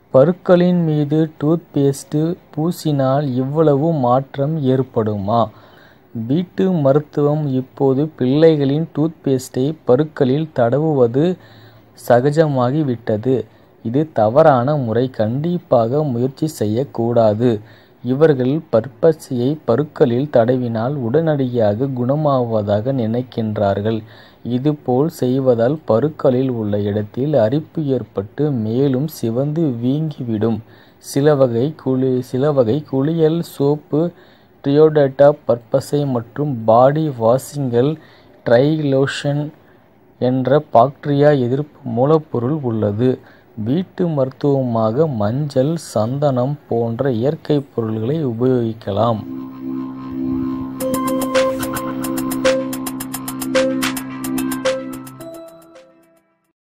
பற்களின் மீது டூத்பேஸ்ட் பூசினால் இவ்வளவு மாற்றம் ஏற்படுமா? வீட்டு மருத்துவம் இப்போது பிள்ளைகளின் டூத்பேஸ்டை பற்களில் தடவுவது சகஜமாகிவிட்டது. இது தவறான முறை. கண்டிப்பாக முயற்சி செய்யக்கூடாது. இவர்கள் பற்பசையை பற்களில் தடவினால் உடனடியாக குணமாவதாக நினைக்கின்றார்கள். இதுபோல் செய்வதால் பற்களில் உள்ள இடத்தில் அரிப்பு ஏற்பட்டு மேலும் சிவந்து வீங்கிவிடும். சில வகை குளியல் சோப்பு, டியோடரண்ட், பற்பசை மற்றும் பாடி வாஷிங்கில் ட்ரைக்ளோசன் என்ற பாக்டீரியா எதிர்ப்பு மூலப்பொருள் உள்ளது. வீட்டு மருத்துவமாக மஞ்சள், சந்தனம் போன்ற இயற்கை பொருள்களை உபயோகிக்கலாம்.